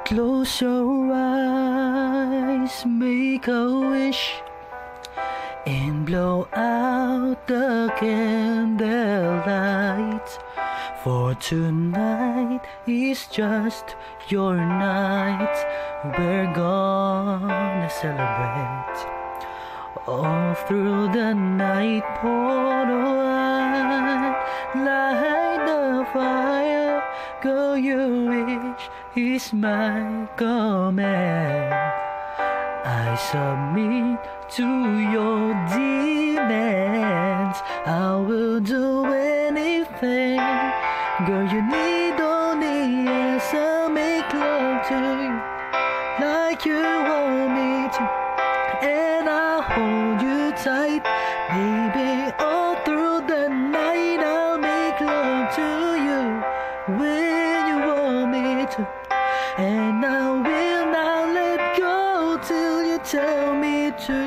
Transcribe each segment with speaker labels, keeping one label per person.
Speaker 1: Close your eyes, make a wish, and blow out the candlelight. For tonight is just your night. We're gonna celebrate all through the night. Pour the wine, light the fire. Go, your wish is my command. I submit to your demands. I will do anything. Girl, you need only yes, I'll make love to you like you want me to, and I'll hold you tight, baby, all through the night. I'll make love to you when you want me to, and I will not let go till you tell me to.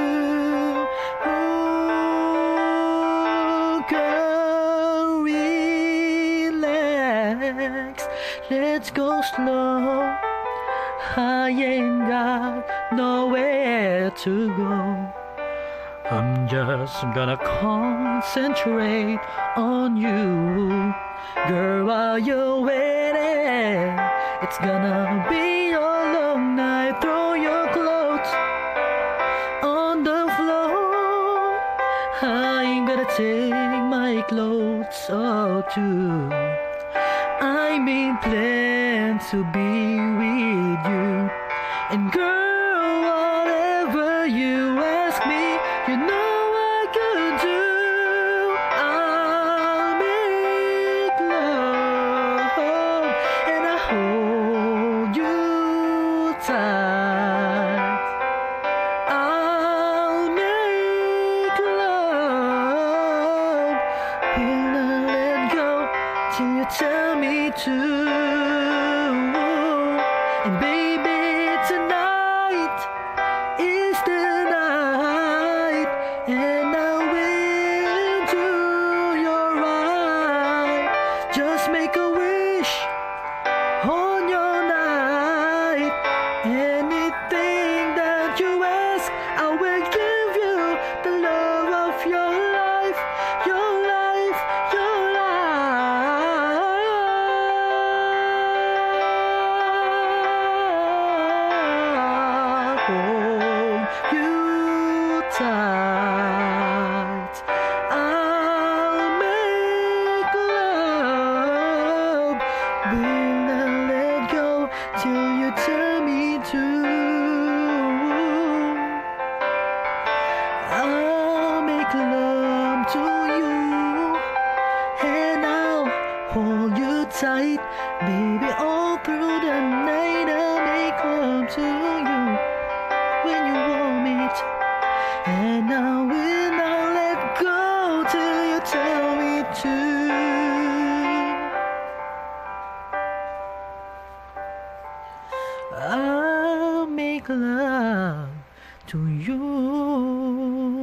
Speaker 1: Ooh, girl, relax, let's go slow. I ain't got nowhere to go. I'm just gonna concentrate on you. Girl, while you're waiting, it's gonna be a long night. Throw your clothes on the floor. I ain't gonna take my clothes off too. I mean, plan to be with you. And girl, whatever you ask me, you know I could do. I'll make love and I hold you tight. I'll make love, will not let go till you tell me to. And baby, tonight is the night, and I will do your right. Just make a wish on your night. Anything that you ask, I will give you the love of your life, your life, your life. Hold you tight. I'll make love, will not let go till you tell me to. I'll make love to you, and I'll hold you tight, baby, all through the night. I'll make love to you when you want me to, and I will not let go till you tell me to. I'll make love to you.